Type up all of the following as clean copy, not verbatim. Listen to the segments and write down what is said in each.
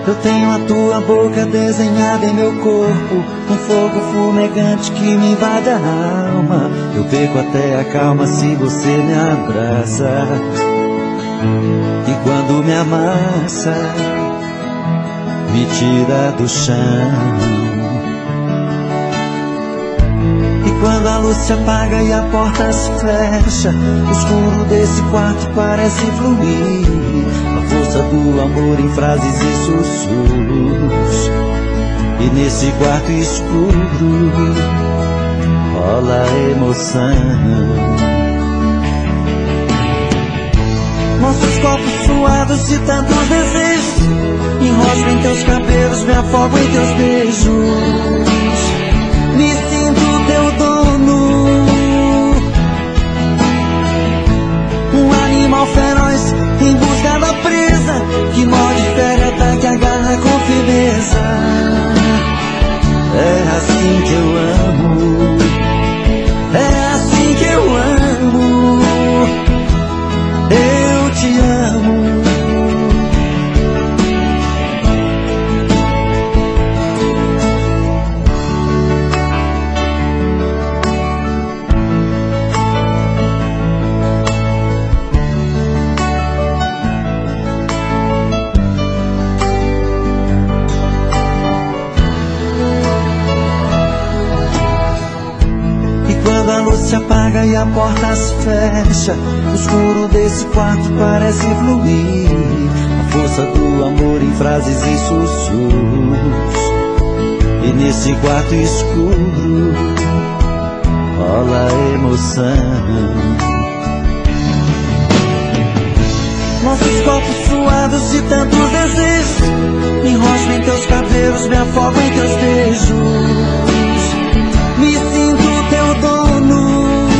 Eu tenho a tua boca desenhada em meu corpo, um fogo fumegante que me invade a alma. Eu perco até a calma se você me abraça. E quando me amassa, me tira do chão. E quando a luz se apaga e a porta se fecha, o escuro desse quarto parece fluir, a força do amor em frases e sussurros. E nesse quarto escuro rola emoção. Nossos corpos suados de tantos desejos, enrosco em teus cabelos, me afogo em teus beijos. Me sinto teu dono, um animal feroz em busca da presa, que morde, fere, ataca, agarra com firmeza. É assim que eu amo, é assim que eu amo, eu te amo. Se apaga e a porta se fecha, o escuro desse quarto parece fluir, a força do amor em frases e sussurros. E nesse quarto escuro rola emoção. Nossos corpos suados de tantos desejos, me enrosco em teus cabelos, me afogo em teus beijos. Me sinto teu dono,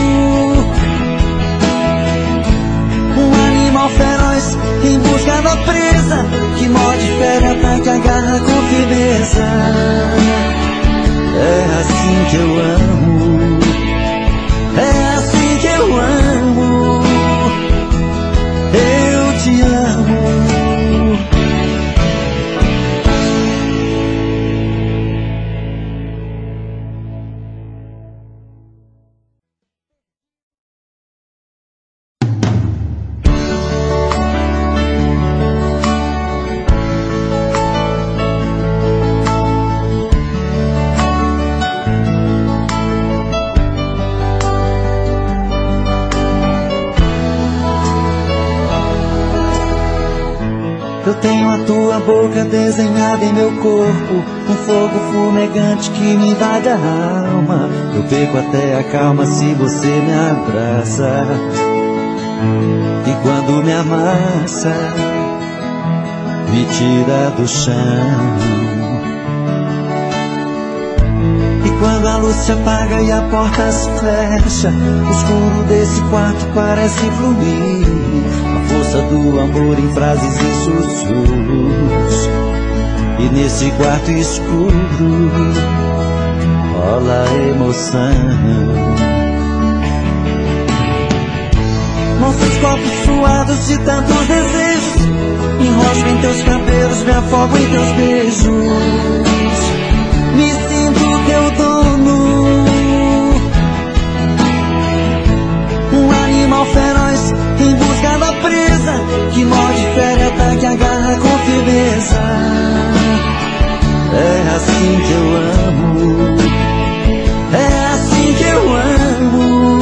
um animal feroz em busca da presa, que morde, fere, ataca, agarra com firmeza. É assim que eu amo, é assim que eu amo, eu te amo. Eu tenho a tua boca desenhada em meu corpo, um fogo fumegante que me invade a alma. Eu perco até a calma se você me abraça. E quando me amassa, me tira do chão. E quando a luz se apaga e a porta se fecha, o escuro desse quarto parece fluir, a força do amor em frases e sussurros. E nesse quarto escuro rola emoção. Nossos corpos suados de tantos desejos, enrosco em teus cabelos, me afogo em teus beijos. Me sinto teu dono, um animal feroz em busca da presa, que morde, fere, ataca, agarra com firmeza. É assim que eu amo, é assim que eu amo,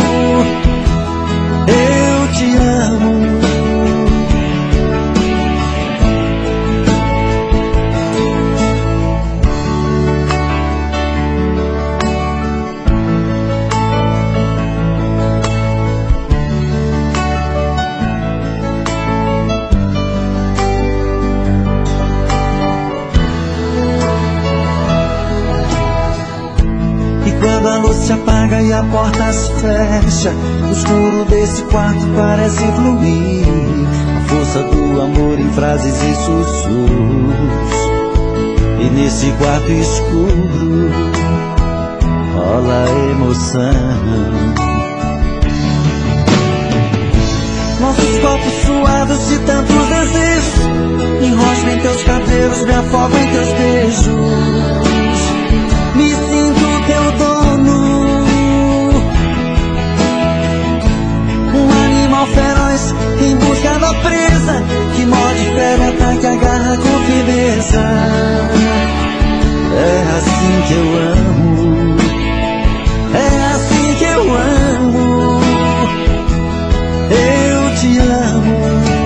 eu te amo. Quando a luz se apaga e a porta se fecha, o escuro desse quarto parece fluir, a força do amor em frases e sussurros. E nesse quarto escuro rola emoção. nossos corpos suados de tantos desejos. Me enrosco em teus cabelos, me afogo em teus beijos. Me sinto teu dono, um animal feroz em busca da presa, que morde, fere, ataca, agarra com firmeza. É assim que eu amo, é assim que eu amo, eu te amo.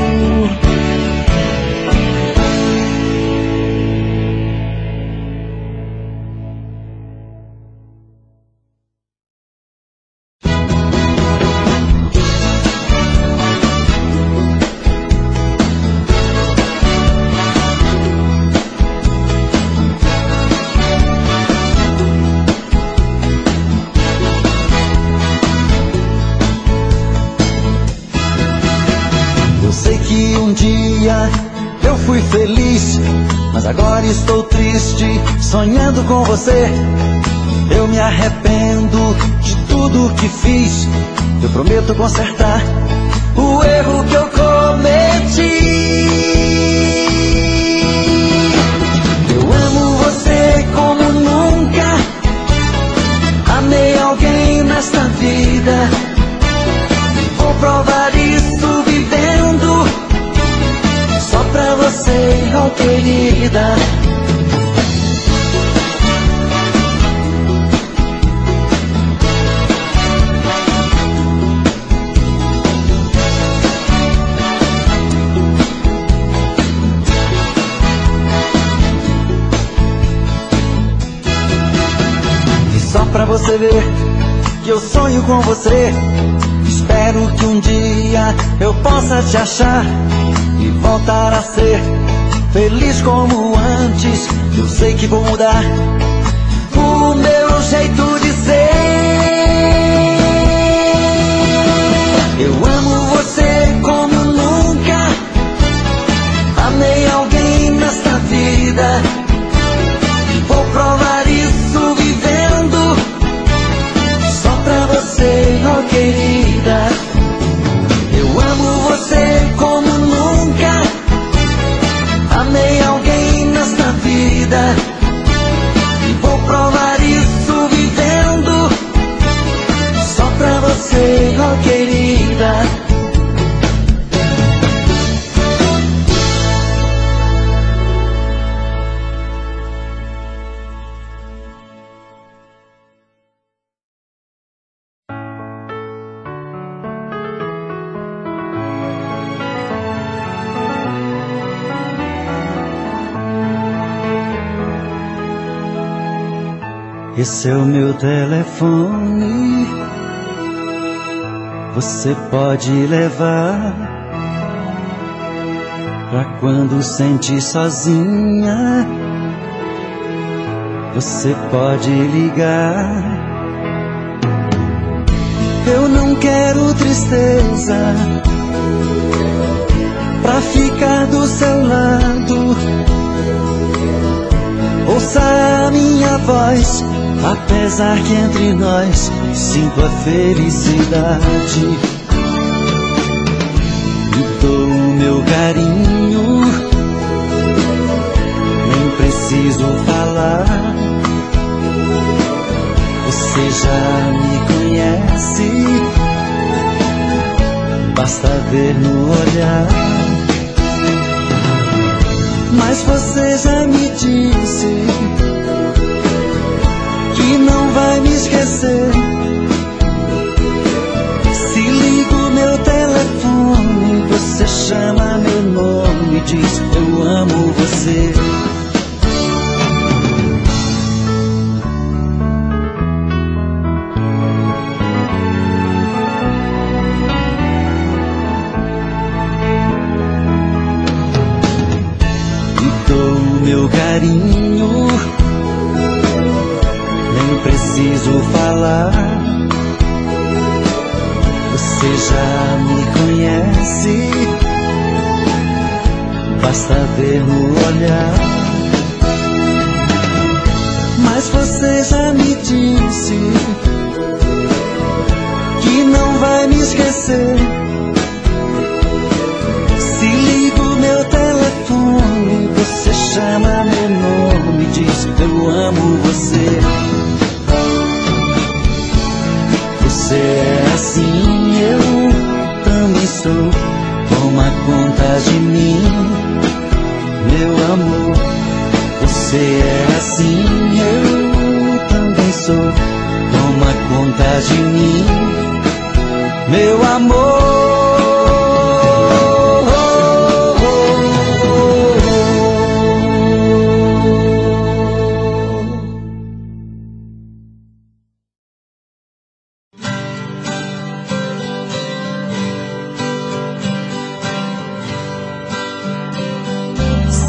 Eu fui feliz, mas agora estou triste, sonhando com você. Eu me arrependo de tudo que fiz. Eu prometo consertar o erro que eu cometi. Eu amo você como nunca amei alguém nesta vida. Vou provar isso vivendo só pra você, oh querida. E só pra você ver que eu sonho com você. Espero que um dia eu possa te achar e voltar a ser feliz como antes. Eu sei que vou mudar o meu jeito de ser. Eu amo você como nunca amei alguém nesta vida. Vou provar isso vivendo só pra você, oh querida. Eu amo você como nunca amei alguém nesta vida. E vou provar isso vivendo só pra você, oh querida. Esse é o meu telefone, você pode levar pra quando sentir sozinha. Você pode ligar. Eu não quero tristeza pra ficar do seu lado. Ouça a minha voz, apesar que entre nós sinto a felicidade. Me dou o meu carinho, nem preciso falar. Você já me conhece, basta ver no olhar. Mas você já me disse que não vai me esquecer. Se ligo meu telefone, você chama meu nome e diz eu amo você. Me dou meu carinho, nem preciso falar. Você já me conhece, basta ver no olhar. Mas você já me disse que não vai me esquecer.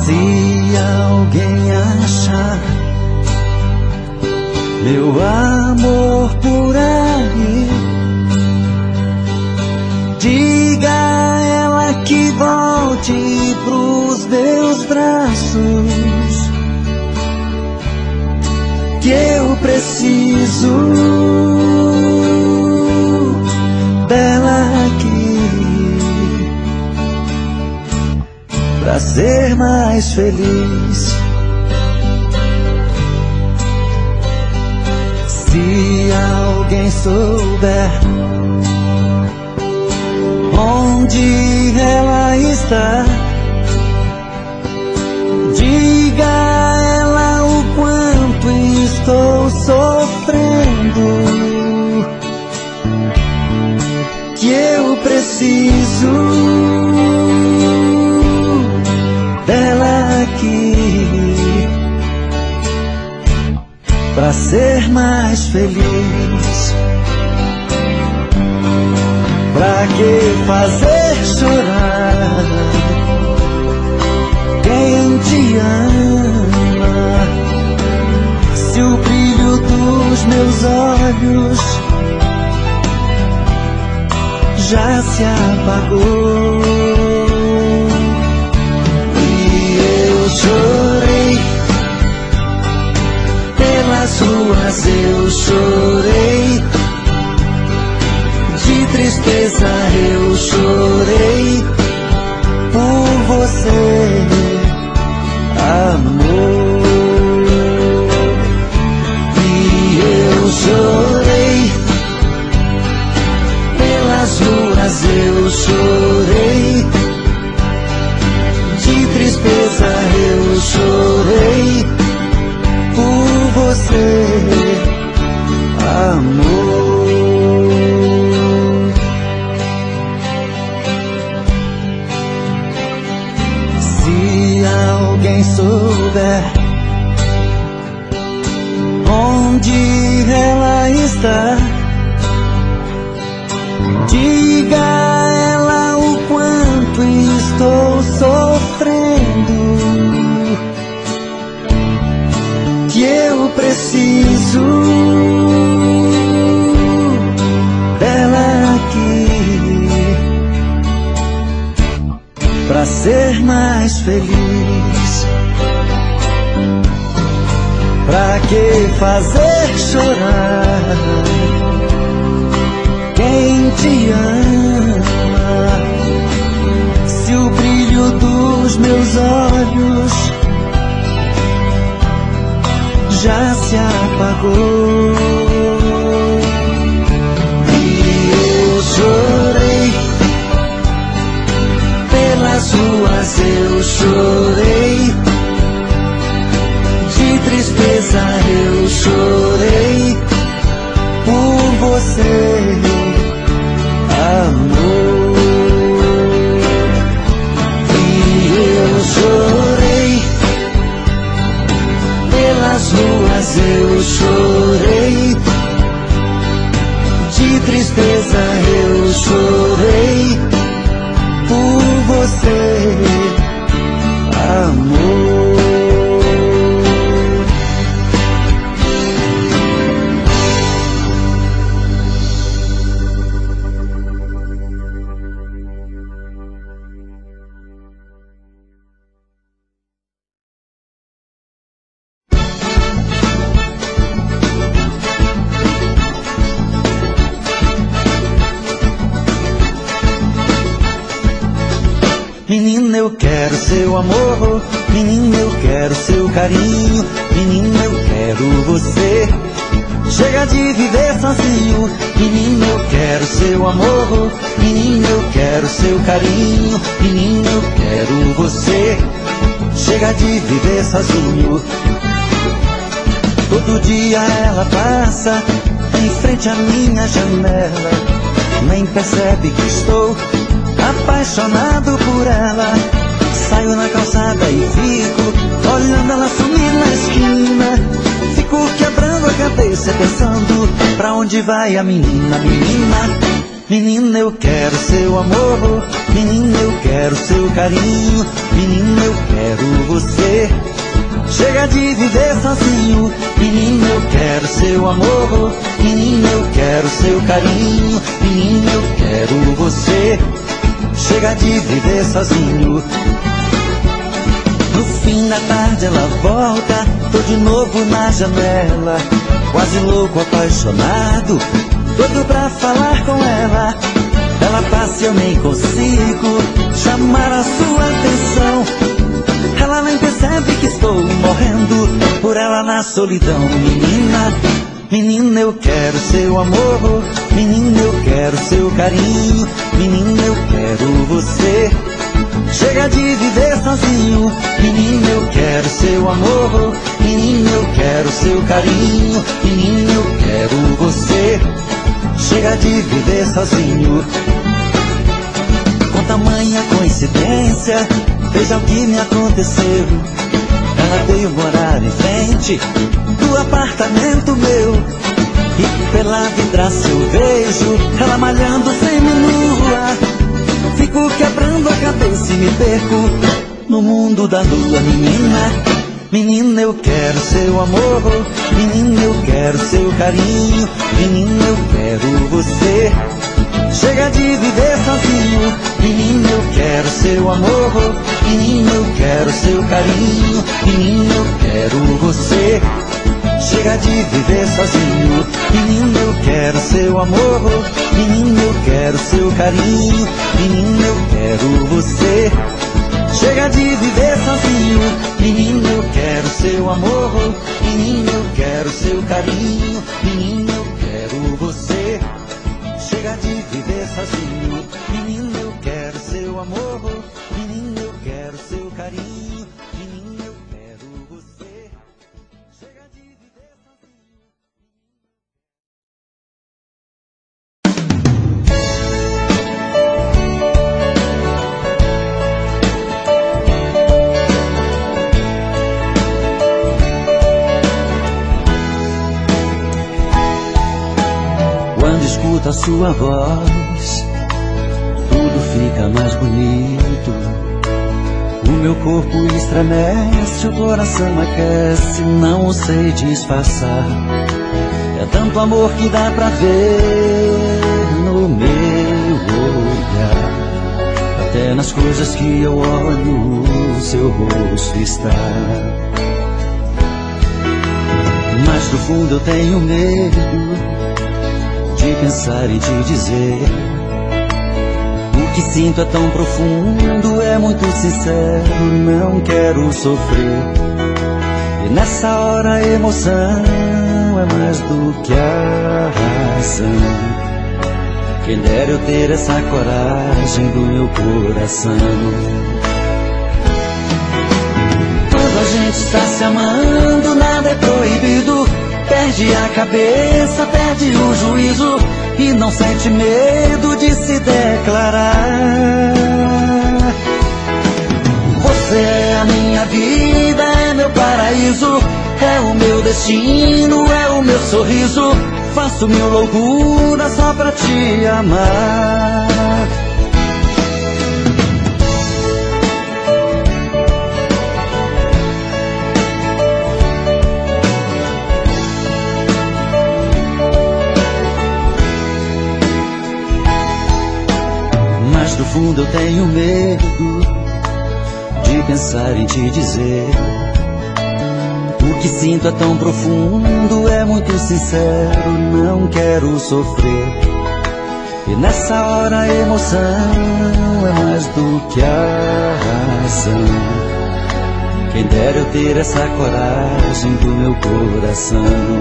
Se alguém achar meu amor por aí, diga a ela que volte pros meus braços, que eu preciso dela aqui pra ser mais feliz. Se alguém souber onde ela está, diga a ela o quanto estou sofrendo, que eu preciso dela aqui pra ser mais feliz. Pra que fazer chorar quem te ama, se o brilho dos meus olhos já se apagou? E eu chorei pelas ruas, eu chorei de tristeza, eu chorei por você, amor. E eu chorei pelas ruas, eu chorei de tristeza, eu chorei por você, amor. Se alguém souber onde ela está, diga a ela o quanto estou sofrendo, que eu preciso dela aqui pra ser mais feliz. Pra que fazer chorar quem te ama, se o brilho dos meus olhos já se apagou? E eu chorei pelas ruas, eu chorei de tristeza, eu chorei por você, amor. E eu chorei pelas ruas, eu chorei de tristeza, eu chorei por você, amor. Menina, eu quero seu amor, menina, eu quero seu carinho, menina, eu quero você. Chega de viver sozinho, menina, eu quero seu amor, menina, eu quero seu carinho, menina, eu quero você. Chega de viver sozinho. Todo dia ela passa em frente à minha janela, nem percebe que estou apaixonado por ela. Saio na calçada e fico olhando ela sumir na esquina. Fico quebrando a cabeça pensando pra onde vai a menina, menina. Menina, eu quero seu amor. Menina, eu quero seu carinho. Menina, eu quero você. Chega de viver sozinho. Menina, eu quero seu amor. Menina, eu quero seu carinho. Menina, eu quero você. Chega de viver sozinho. No fim da tarde ela volta, tô de novo na janela, quase louco, apaixonado, doido pra falar com ela. Ela passa e eu nem consigo chamar a sua atenção. Ela nem percebe que estou morrendo por ela na solidão. Menina, menina, eu quero seu amor. Menina, eu quero seu carinho. Menina, eu quero você. Chega de viver sozinho. Menina, eu quero seu amor. Menina, eu quero seu carinho. Menina, eu quero você. Chega de viver sozinho. Com tamanha coincidência, veja o que me aconteceu. Ela veio morar em frente do apartamento meu, e pela vidraça eu vejo ela malhando seminua. Fico quebrando a cabeça e me perco no mundo da lua. Menina, menina, eu quero seu amor. Menina, eu quero seu carinho. Menina, eu quero você. Chega de viver sozinho. Menina, eu quero seu amor. Menina, eu quero seu carinho. Menina, eu quero você. Chega de viver sozinho. Menina, eu quero seu amor. Menina, eu quero seu carinho. Menina, eu quero você. Chega de viver sozinho. Menina, eu quero seu amor. Menina, eu quero seu carinho. Menina, eu quero você. Chega de viver sozinho. Menina, eu quero seu amor. Menina, eu quero seu carinho. Menina, eu quero você. Chega de viver sozinho. Quando escuto a sua voz, tudo fica mais bonito. O meu corpo estremece, o coração aquece, não o sei disfarçar. É tanto amor que dá pra ver no meu olhar. Até nas coisas que eu olho, o seu rosto está. Mas do fundo eu tenho medo de pensar em te dizer. O que sinto é tão profundo, é muito sincero, não quero sofrer. E nessa hora a emoção é mais do que a razão. Quem dera eu ter essa coragem do meu coração. Quando a gente está se amando, nada é proibido. Perde a cabeça, perde o juízo e não sente medo de se declarar. Você é a minha vida, é meu paraíso, é o meu destino, é o meu sorriso. Faço mil loucuras só pra te amar. Do fundo eu tenho medo de pensar em te dizer. O que sinto é tão profundo, é muito sincero, não quero sofrer. E nessa hora a emoção é mais do que a razão. Quem dera eu ter essa coragem do meu coração.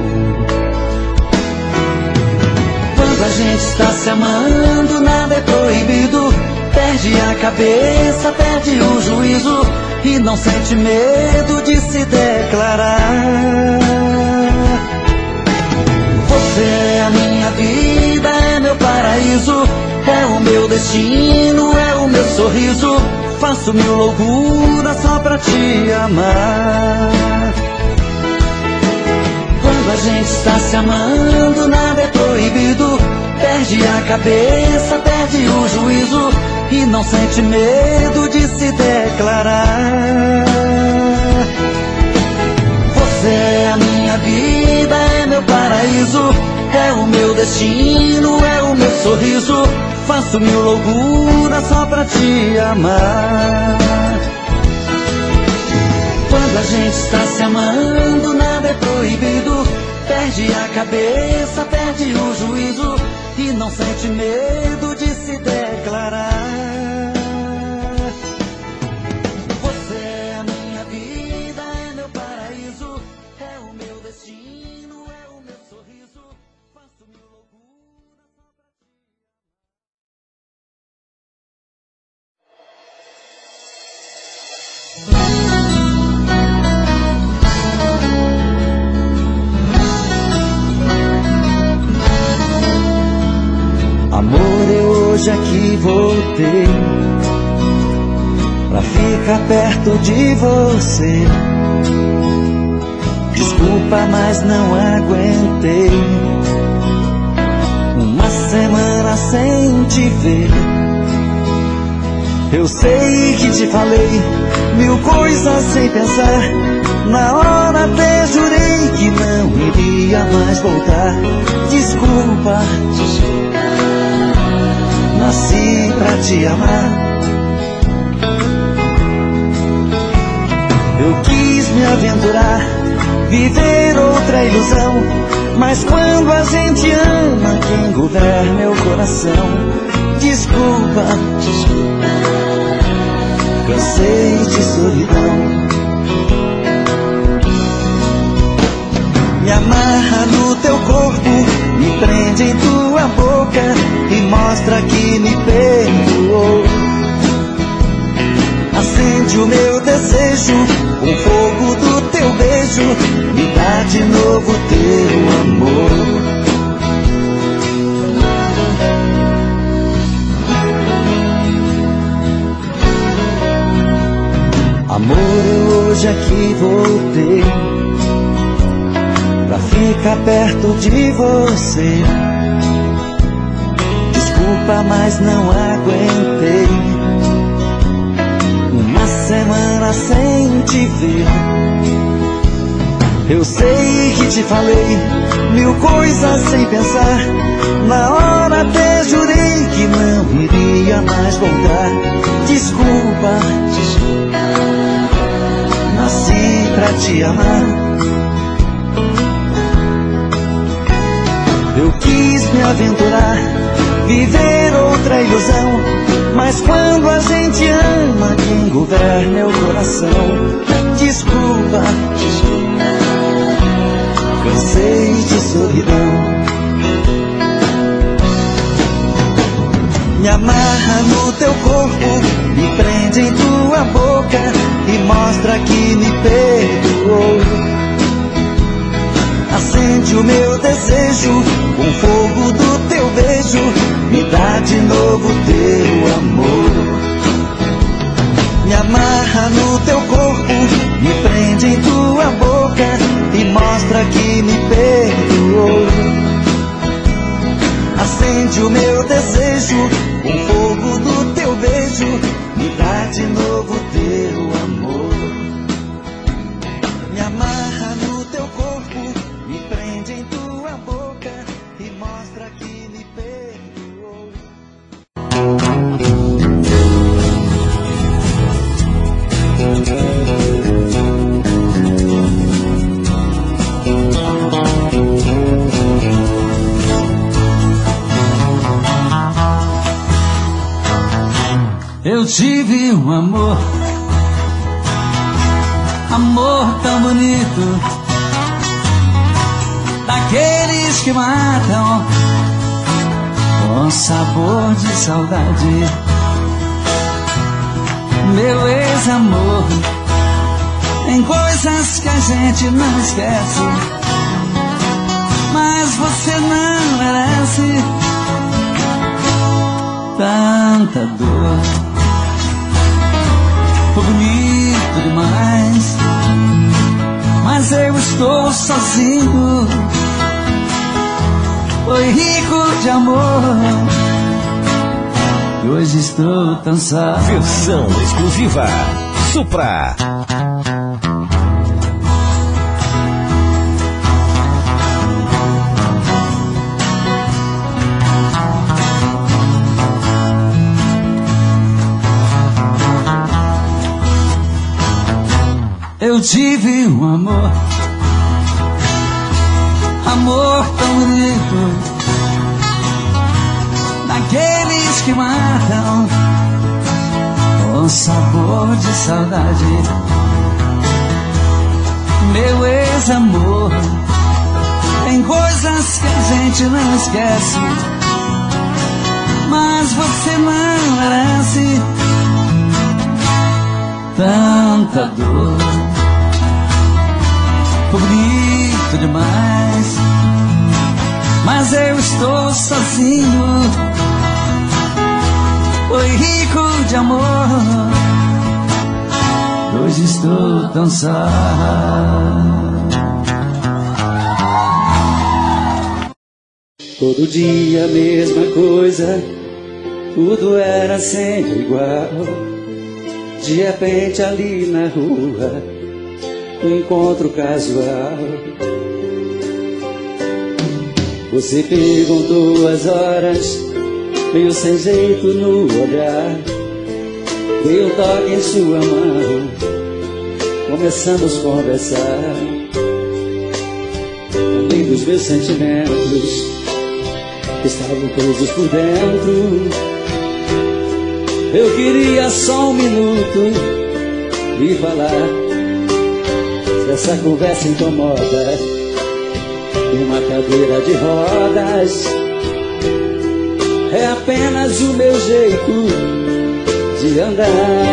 Quando a gente está se amando, nada é proibido. Perde a cabeça, perde o juízo e não sente medo de se declarar. Você é a minha vida, é meu paraíso, é o meu destino, é o meu sorriso. Faço mil loucuras só pra te amar. Quando Quando a gente está se amando, nada é proibido. Perde a cabeça, perde o juízo e não sente medo de se declarar. Você é a minha vida, é meu paraíso, é o meu destino, é o meu sorriso. Faço mil loucuras só pra te amar. Quando a gente está se amando, nada é proibido. Perde a cabeça, perde o juízo e não sente medo de se declarar. Você é a minha vida, é meu paraíso, é o meu destino, é o meu sorriso. Faço mil loucuras só pra ti. Amor, eu hoje aqui voltei pra ficar perto de você. Desculpa, mas não aguentei uma semana sem te ver. Eu sei que te falei mil coisas sem pensar. Na hora até jurei que não iria mais voltar. Desculpa, nasci pra te amar. Eu quis me aventurar, viver outra ilusão, mas quando a gente ama, quem governa é o coração. Desculpa, cansei de solidão. Me amarra no teu corpo, me prende em tua boca e mostra que me perdoou. Acende o meu desejo, o fogo do teu beijo, me dá de novo teu amor. Amor, eu hoje aqui voltei pra ficar perto de você. Desculpa, mas não aguentei uma semana sem te ver. Eu sei que te falei mil coisas sem pensar. Na hora até jurei que não iria mais voltar. Desculpa, nasci pra te amar. Eu quis me aventurar, viver outra ilusão, mas quando a gente ama, quem governa é o coração. Desculpa, cansei de solidão. Me amarra no teu corpo, me prende em tua boca e mostra que me perdoou. Acende o meu desejo, o fogo do teu beijo, me dá de novo teu amor. Me amarra no teu corpo, me prende em tua boca e mostra que me perdoou. Acende o meu desejo, o fogo do teu beijo, me dá de novo teu amor. Me amarra no teu corpo, me prende em tua boca e mostra que me perdoou. Eu tive um amor, amor tão bonito, daqueles que matam com sabor de saudade. Meu ex-amor, tem coisas que a gente não esquece, mas você não merece tanta dor. Foi bonito demais, mas mas eu estou sozinho. Foi rico de amor, hoje estou tão só. Versão exclusiva Supra. Eu tive um amor, amor tão bonito, daqueles que matam com sabor de saudade. Meu ex-amor, tem coisas que a gente não esquece, mas você não merece tanta dor. Bonito demais, mas eu estou sozinho. Foi rico de amor, hoje estou tão só. Todo dia a mesma coisa, tudo era sempre igual. De repente ali na rua, um encontro casual. Você perguntou as horas, meio sem jeito no olhar. Dei um toque em sua mão, começamos a conversar. Falei dos meus sentimentos, que estavam presos por dentro. Eu queria só um minuto e falar. Essa conversa incomoda, uma cadeira de rodas é apenas o meu jeito de andar.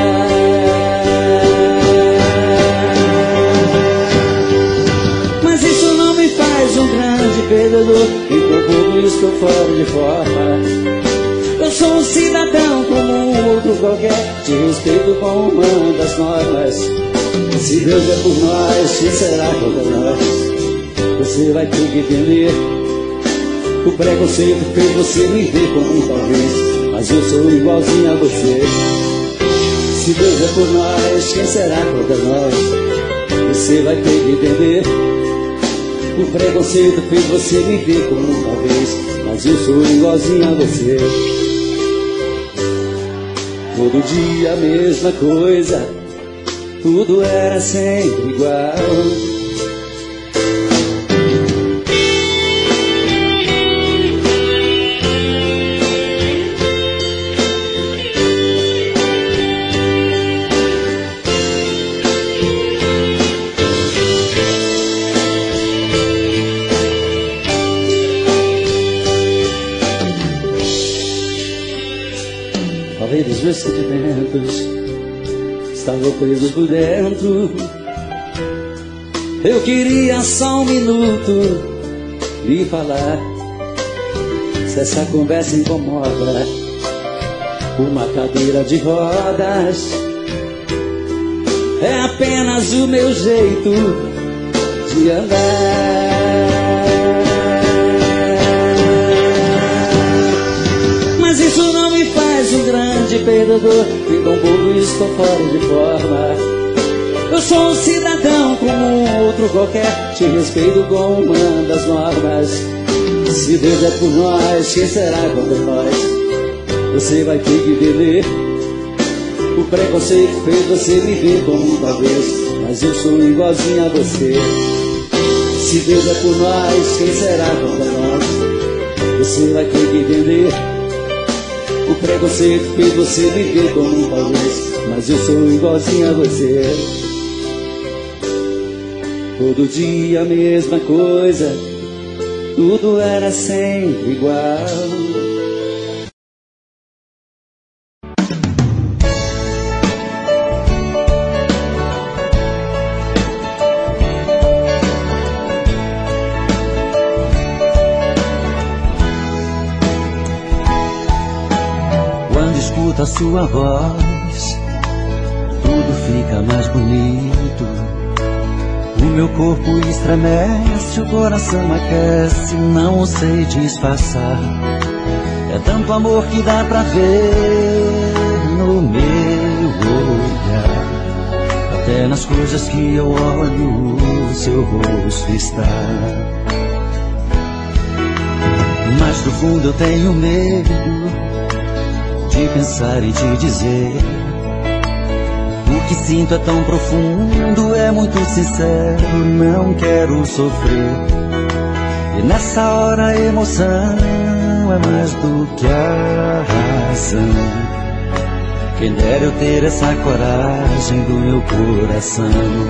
Mas isso não me faz um grande perdedor, e tampouco estou fora de forma. Eu sou um cidadão como um outro qualquer, te respeito com uma das normas. Se Deus é por nós, quem será contra nós? Você vai ter que entender. O preconceito fez você me ver como um talvez, mas eu sou igualzinho a você. Se Deus é por nós, quem será contra nós? Você vai ter que entender. O preconceito fez você me ver como um talvez, mas eu sou igualzinho a você. Todo dia a mesma coisa, tudo era sempre igual. Falei dos meus sentimentos, estavam presos por dentro. Eu queria só um minuto e falar. Se essa conversa incomoda, uma cadeira de rodas é apenas o meu jeito de andar. Mas isso não me faz um grande perdedor, e tampouco estou fora de forma. Eu sou um cidadão como um outro qualquer, te respeito com uma das normas. Se Deus é por nós, quem será contra nós? Você vai ter que entender. O preconceito fez você me ver como um talvez, mas eu sou igualzinho a você. Se Deus é por nós, quem será contra nós? Você vai ter que entender. O preconceito fez você me ver como um talvez, mas eu sou igualzinho a você. Todo dia a mesma coisa, tudo era sempre igual. Quando escuto a sua voz, tudo fica mais bonito. O meu corpo estremece, o coração aquece, não sei disfarçar. É tanto amor que dá pra ver no meu olhar. Até nas coisas que eu olho, o seu rosto está. Mas do fundo eu tenho medo de pensar em te dizer. O que sinto é tão profundo, é muito sincero, não quero sofrer. E nessa hora a emoção é mais do que a razão. Quem dera eu ter essa coragem do meu coração.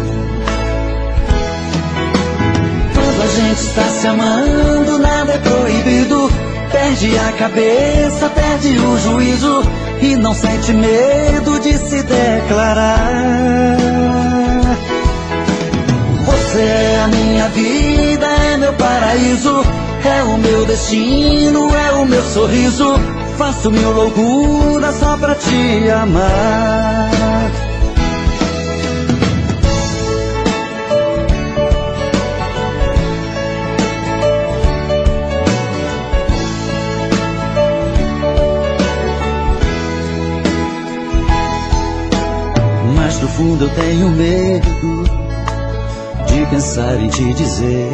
Quando a gente está se amando, nada é proibido. Perde a cabeça, perde o juízo e não sente medo de se declarar. Você é a minha vida, é meu paraíso, é o meu destino, é o meu sorriso. Faço mil loucuras só pra te amar. Mas no fundo eu tenho medo de pensar em te dizer.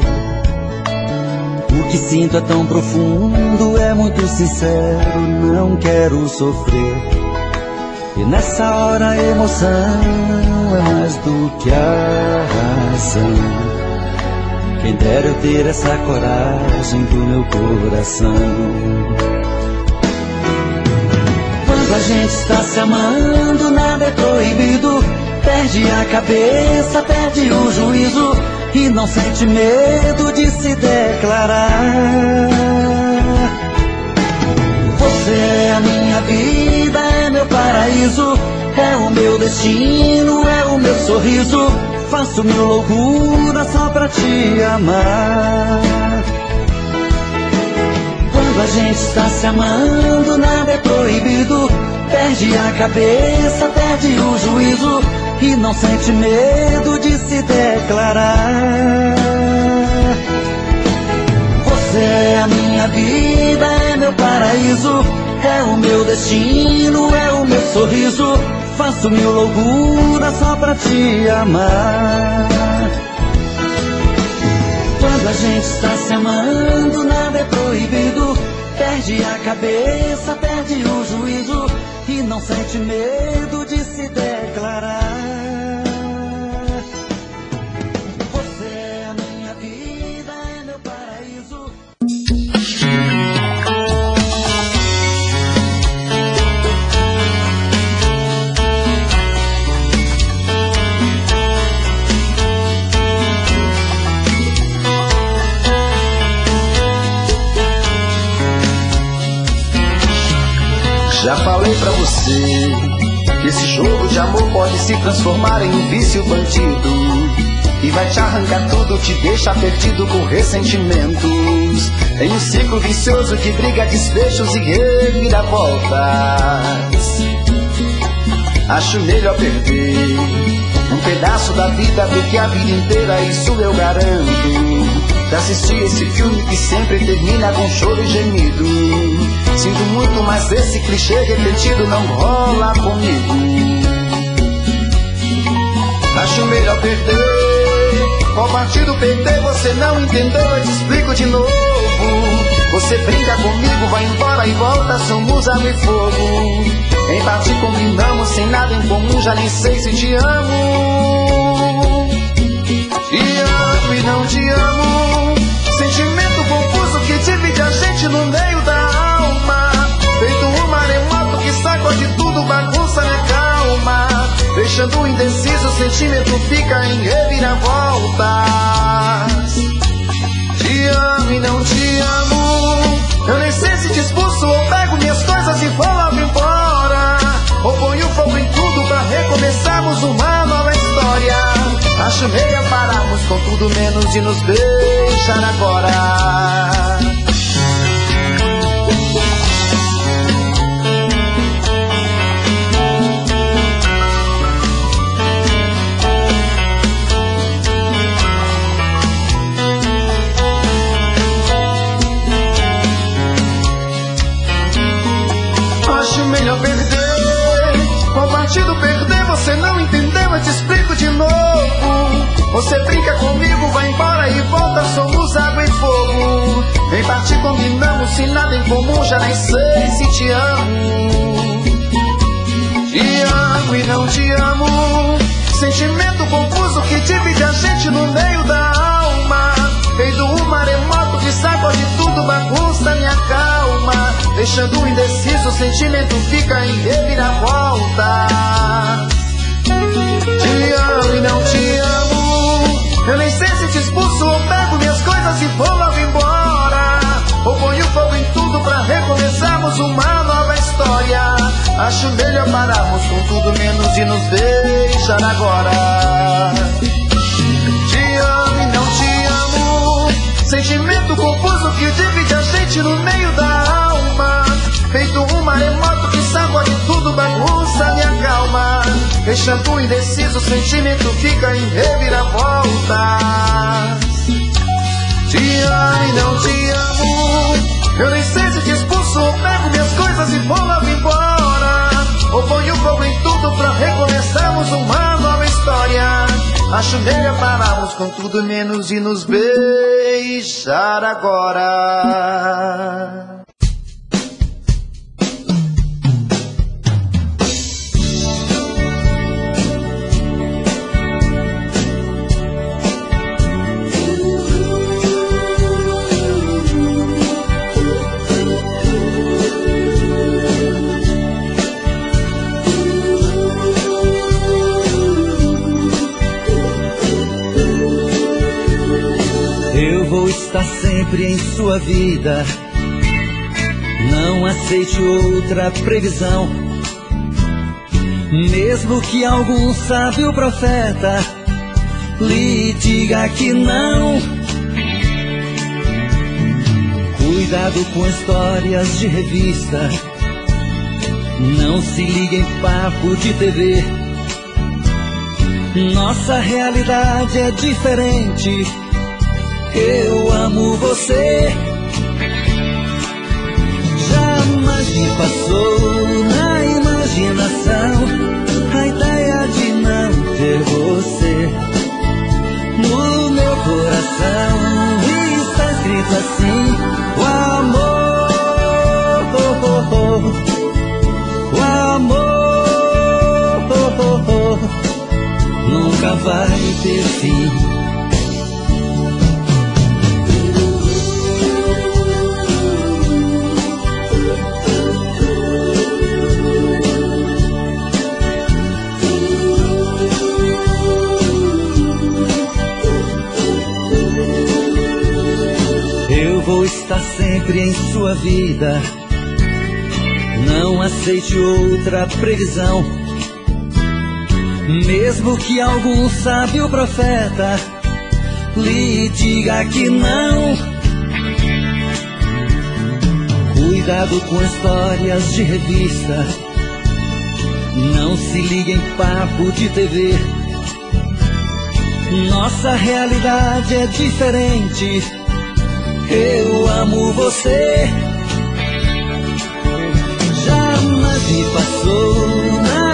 O que sinto é tão profundo, é muito sincero, não quero sofrer. E nessa hora a emoção é mais do que a razão. Quem dera eu ter essa coragem do meu coração. Quando a gente está se amando, nada é proibido. Perde a cabeça, perde o juízo e não sente medo de se declarar. Você é a minha vida, é meu paraíso, é o meu destino, é o meu sorriso. Faço mil loucuras só pra te amar. Quando a gente está se amando, nada é proibido. Perde a cabeça, perde o juízo e não sente medo de se declarar. Você é a minha vida, é meu paraíso, é o meu destino, é o meu sorriso. Faço mil loucuras só pra te amar. Quando a gente está se amando, nada é proibido. Perde a cabeça, perde o juízo e não sente medo de se declarar. Você é a minha vida, é meu paraíso. Já falei pra você que esse jogo de amor pode se transformar em um vício bandido e vai te arrancar tudo, te deixa perdido com ressentimentos, em um ciclo vicioso de briga, desfechos e reviravoltas. Acho melhor perder um pedaço da vida do que a vida inteira, isso eu garanto. De assistir esse filme que sempre termina com choro e gemido. Sinto muito, mas esse clichê repetido não rola comigo. Acho melhor perder. Qual partido perder? Você não entendeu, eu te explico de novo. Você brinca comigo, vai embora e volta, somos água e fogo. Em parte combinamos, sem nada em comum, já nem sei se te amo. Te amo e não te amo. Sentimento confuso que divide a gente no meio da alma. Feito um maremoto que sacode tudo, bagunça minha calma. Deixando indeciso, o sentimento fica em reviravoltas. Te amo e não te amo. Eu nem sei se te expulso ou pego minhas coisas e vou logo embora. Ou ponho fogo em tudo pra recomeçarmos uma nova história. Acho melhor pararmos com tudo menos de nos deixar agora. Você brinca comigo, vai embora e volta, somos água e fogo. Em parte combinamos, se nada em comum, já nem sei se te amo. Te amo e não te amo, sentimento confuso que divide a gente no meio da alma. Feito um maremoto que sacode tudo, bagunça minha calma. Deixando indeciso, o sentimento fica em reviravolta. Te amo e não te amo, eu nem sei se te expulso ou pego minhas coisas e vou logo embora. Ou ponho fogo em tudo pra recomeçarmos uma nova história. Acho melhor pararmos com tudo menos de nos deixar agora. Te amo e não te amo, sentimento confuso que divide a gente no meio da alma. Feito um maremoto que sacode tudo, bagunça minha calma. Deixando indeciso, o sentimento fica em reviravolta. Te amo e não te amo, eu nem sei se te expulso ou pego minhas coisas e vou logo embora. Ou ponho fogo em tudo pra recomeçarmos uma nova história. Acho melhor pararmos com tudo menos de nos beijar agora. Vou estar sempre em sua vida, não aceite outra previsão. Mesmo que algum sábio profeta lhe diga que não. Cuidado com histórias de revista, não se ligue em papo de TV. Nossa realidade é diferente. Eu amo você. Jamais me passou na imaginação a ideia de não ter você. No meu coração está escrito assim: o amor, o amor nunca vai ter fim. Vou estar sempre em sua vida, não aceite outra previsão. Mesmo que algum sábio profeta lhe diga que não. Cuidado com histórias de revista, não se ligue em papo de TV. Nossa realidade é diferente. Eu amo você. Jamais me passou na